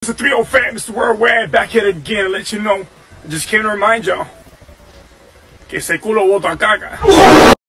a 3-0 famous worldwide, back at it again to let you know. I just came to remind y'all que ese culo bota caca.